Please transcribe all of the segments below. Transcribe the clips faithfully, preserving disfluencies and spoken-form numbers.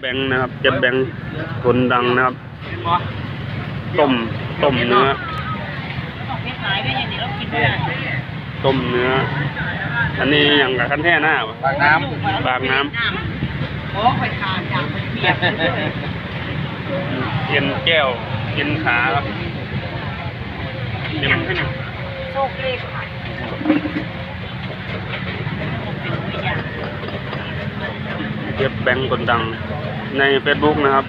แบงค์นะครับเจ็บแบงค์คนดังนะครับต้มต้มเนื้อต้มเนื้ออันนี้อย่างกับขั้นแท่หน้าบางน้ำบางน้ำโอ้ไปทานอย่างเป็นเปียกเย็นแก้วเย็นขาครับเย็นโชคเล็กเจ็บแบงค์คนดังในเฟซบุ๊กนะครับ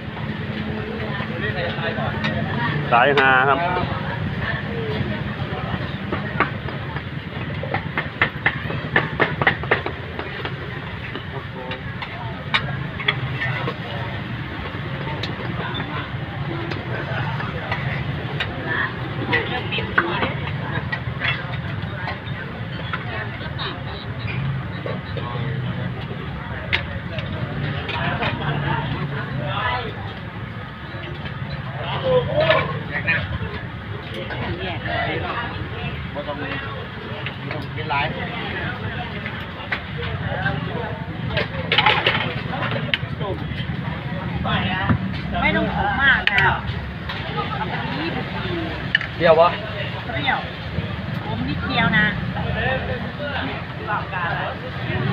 สายฮาครับเป็นไรไม่ต้องขมมากนะเปรี้ยววะเปรี้ยวขมนิดเดียวนะ